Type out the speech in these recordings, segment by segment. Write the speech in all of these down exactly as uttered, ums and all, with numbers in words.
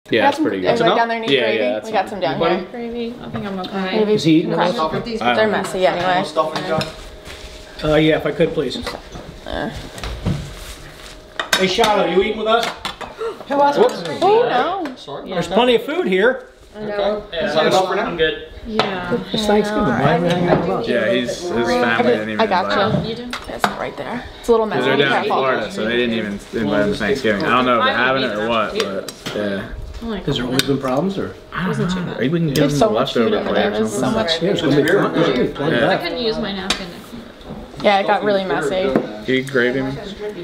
Yeah, that's pretty good. Right down there need yeah, gravy. Yeah, we got fine. some down Anybody? here. Gravy. I think I'm okay. Gravy. Is he eating Okay. those? They're messy anyway. Uh, yeah, if I could, please. Uh. Hey, Shiloh, you eating with us? Who was it? Oh, no. Sorry. There's plenty of food here. I know. Yeah, so enough for now? I'm good. Yeah. It's Thanksgiving. Why are we hanging out with us? Yeah, he's his family didn't even I got invite him. you. You do? It's right there. It's a little messy. Because they're down in Careful. Florida, so they didn't even invite him to Thanksgiving. I don't know if they're having it or what, but yeah. Has there always been problems, or? I wasn't too bad. We can give There's him so the much food leftover over plate there. or There's so something. much Yeah, there's gonna be plenty. There's gonna be plenty Yeah. I left. couldn't use my napkin. Yeah, it got really messy. Can you gravy me?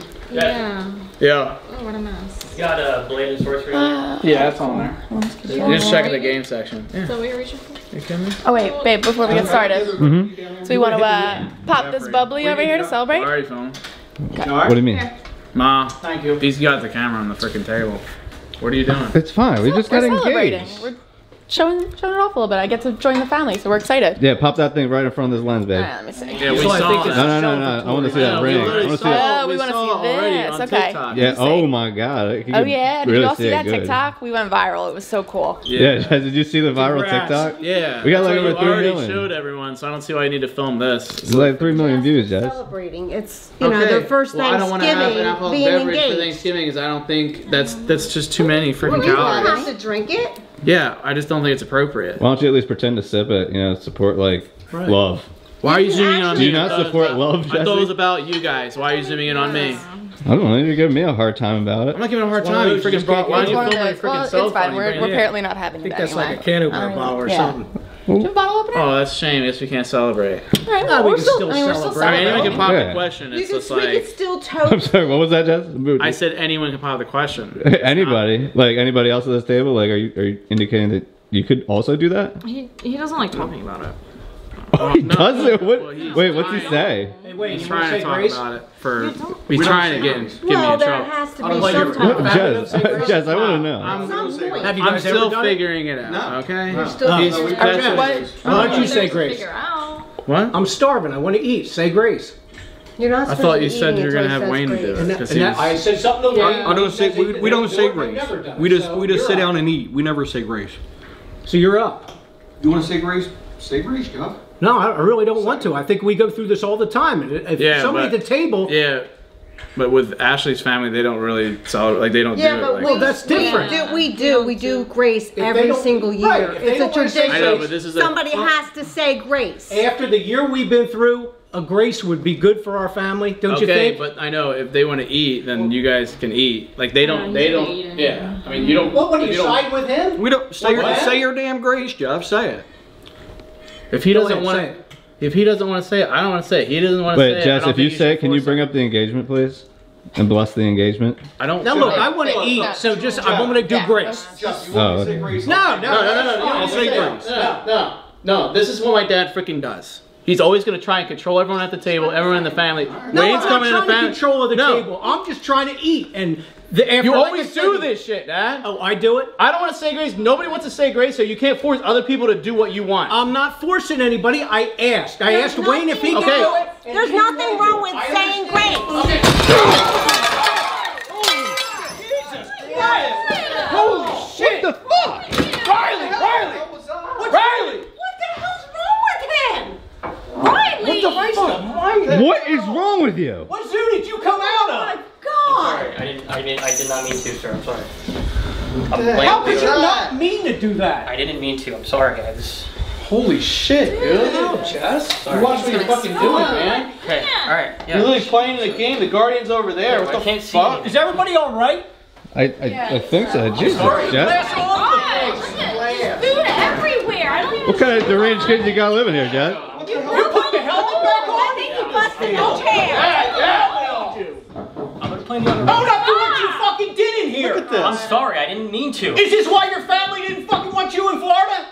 Yeah. Yeah. Oh, what a mess. You got a blade and sorcery? Uh, Yeah, that's on there. You're just checking the game section. Yeah. So what you're reaching for? You kidding me? Oh wait, babe, before we get started. Mm-hmm. So we want to uh, pop this bubbly over here to celebrate? Already filming. What do you mean? Ma, Thank you. he's got the camera on the freaking table. What are you doing? It's fine. We just We're got celebrating. engaged. We're showing, showing it off a little bit. I get to join the family, so we're excited. Yeah, pop that thing right in front of this lens, babe. Alright, let me see. Yeah, we So I saw think it. it's- No, no, no, no. I want to see that Yeah, we ring. I literally want to see saw that. Oh, it. we We wanna saw see it already this. on Okay. TikTok. Yeah. Let me see. Oh my God. It could Oh get yeah, did really you all see that good. TikTok? We went viral. It was so cool. Yeah. Did you see the viral Congrats. TikTok? Yeah. We got That's like what over you three already million. showed everyone, so I don't see why you need to film this. It's like three million views, Jess. Celebrating. It's, you know, their first well, I don't want to have an Thanksgiving alcoholic being beverage for engaged. Thanksgiving because I don't think that's that's just too many freaking Well, you don't calories. have to drink it. Yeah, I just don't think it's appropriate. Why don't you at least pretend to sip it? You know, support like Right. love. Why are you zooming in on Do me? you not I thought it was support about- love, I thought it Jesse? was about you guys. Why are you zooming in on me? I don't know. You're giving me a hard time about it. I'm not giving a hard one of time. You those you freaking just brought. can't Why get don't you One of film my those- well, freaking it's cell fine. phone? We're, You we're bring it in. apparently not having I think it that's anyway. like a can I opener don't bottle or even- something. Do you have a bottle opener? Oh, that's a shame. I guess we can't celebrate. All right, No, well, we we're can still, still I mean, we're still celebrate. I mean, anyone can pop Yeah. the question. You It's can, just we can like still I'm toast. sorry. What was that, Jess? I said anyone can pop the question. Anybody, like anybody else at this table, like, are you are you indicating that you could also do that? He he doesn't like talking about it. Oh, he no, does it. What? well, he's Wait, what's he trying. say? Hey, wait, He's you want trying to to say talk grace? about it for. You don't- He's We don't trying to say get, grace. get me Well, in there trouble. has to I be don't like your- some time. Jess, Jess, I want to know. I'm, Some point. Have you I'm guys ever still done it? figuring it out. Okay. Still He's- no, we- that's Jess, it. what? Why don't you say There's to grace? Figure out. What? I'm starving. I want to eat. Say grace. You're not I supposed thought to you be said eating you were gonna until have he Wayne says do it. grace. And, that, 'cause and he that, was- I said something to Yeah. Wayne. I don't He say says we, they- we they don't say do it, grace. they've never done it. We just So we just you're sit up. down and eat. We never say grace. So you're up. You want to say grace? Say grace, Jeff. No, I I really don't want to. I think we go through this all the time. And If Yeah, somebody but- at the table, Yeah, but with Ashley's family, they don't really celebrate. Like they don't Yeah, do but it. Like, well, that's different. We do, we do, we do grace they every don't- single year. right, if they It's a don't wanna say tradition. I know, but this is a- Somebody has to say grace. after the year we've been through, a grace would be good for our family, don't you okay, think? but I know if they want to eat, then you guys can eat. Like they don't. Yeah, they he's don't. eating. Yeah, I mean you don't. What, when you, if don't- side with him? We don't say your, What? say your damn grace, Jeff. Say it. If he Go doesn't ahead, want say to, it. if he doesn't want to say it, I don't want to say it. He doesn't want to say Wait, it. Jess, I don't if you think say should it, can you force bring it. up the engagement, please, and bless the engagement? I don't. Now look, I want to eat, so just I'm going to do Yeah. grace. Jeff, you Oh, want to say okay. grace? No, no, No, no, no, no. that's You fine. don't say Say grace. it. No, no, no. This is what my dad freaking does. He's always gonna try and control everyone at the table, everyone in the family. No, Wayne's I'm coming not in the trying family. to control the no. table. I'm just trying to eat, and the after You like I always said- do this shit, Dad. Oh, I do it. I don't want to say grace. Nobody wants to say grace, so you can't force other people to do what you want. I'm not forcing anybody. I asked. I There's asked Wayne if he nothing could do wrong- it. and There's he nothing won't. wrong with I saying understand. grace. Holy shit! What the fuck? Riley, Riley, Riley! What the hell's wrong with him? Riley! What the fuck? What is wrong with you? What zoo did you come out of? God! Sorry, I didn't. I didn't. I did not mean to, sir. I'm sorry. How could you not mean to do that? I didn't mean to. I'm sorry, guys. Holy shit, dude! No, Jess. Sorry. You watch what you're fucking doing, man. Okay. All right. Yeah. You're literally playing the game. The Guardian's over there. Yeah, What I the can't see fuck? anything. Is everybody all right? I I, I think so. Jesus, sorry. Jess. Food everywhere. I don't even. What kind of deranged kids you got living here, Jess? You put the helmet back on? I think you busted your chair. I'm gonna play the other. Own up to what you fucking did in here. Look at this. I'm sorry. I didn't mean to. Is this why your family didn't fucking want you in Florida?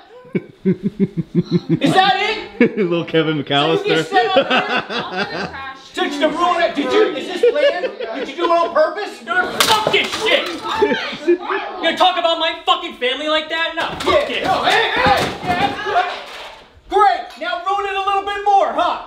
Is that it? Little Kevin You McAllister. just set up here? Touch the ruin it. Did you? Is this planned? Did you do it on purpose? You're fuck this shit. You gonna talk about my fucking family like that? No. Fuck Yeah. it. No, hey, hey. Yeah, that's good. Great. Now ruin it a little bit more, huh?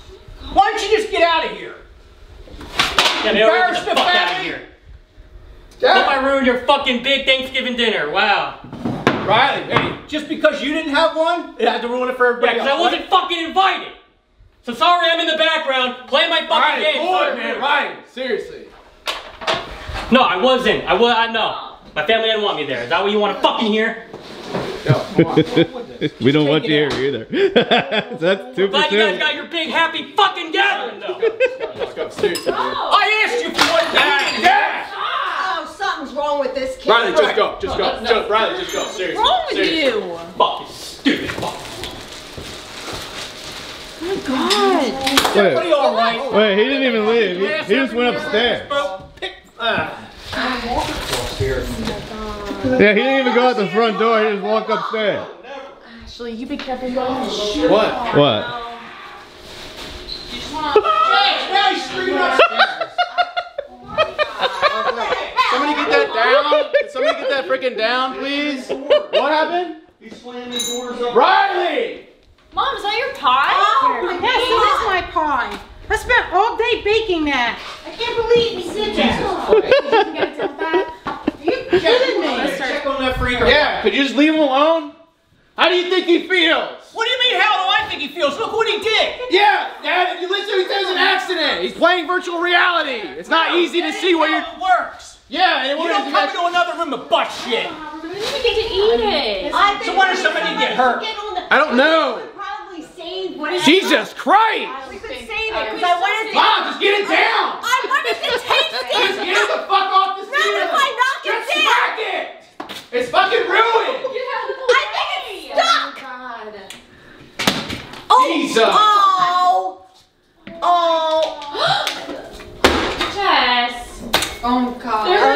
Why don't you just get out of here? Yeah, they already Embarrass get the the fuck out of family. here. Hope I ruined your fucking big Thanksgiving dinner. Wow. Riley, hey, just because you didn't have one, it had to ruin it for Yeah, everybody because I else, wasn't right? fucking invited. So sorry I'm in the background playing my fucking Riley, game. boy, Sorry. man, Riley, seriously. No, I wasn't. I was. I no. My family didn't want me there. Is that what you want to fucking hear? Yo, come on. We don't want you here either. That's two Glad you guys percent. got your big happy fucking gathering though. Let's go, seriously. dude. I asked you for one thing. Yeah. Oh, something's wrong with this kid. Riley, just go, just go. Just, Riley, just go, seriously. What's wrong with seriously. you? Fucking stupid fuck. Oh my god. Everybody all right? Wait, he didn't even leave. He, he just went upstairs. Ah. Yeah, he didn't even go out the front door. He just walked upstairs. Ashley, you be careful. What? What? You just wanna. Now he's screaming upstairs. Somebody get that down. Can somebody get that freaking down, please? What happened? He's slamming doors up. Riley! Mom, is that your pie? Oh, yes, it is my pie. I spent all day baking that. I can't believe he did that. You can get it to that. Are you kidding me? Check on that freaker. Yeah, could you just leave him alone? How do you think he feels? What do you mean, how do I think he feels? Look what he did! Yeah, Dad, if you listen, he says it's an accident. He's playing virtual reality. It's not easy to see what you're... How it works! Yeah, and it You don't come into another room to bust shit! We didn't even get to eat it. I think So what if somebody get hurt? Get on the I don't know. We could probably save whatever. Jesus Christ! We could save it because I wanted to. Mom, just get it down! I wanted to taste Just it. get it the fuck off the Not ceiling! if I knock it Just down. smack it! It's fucking ruined! I think it's stuck. God. Oh. Jesus. Oh. Oh. Jess. Oh god. There's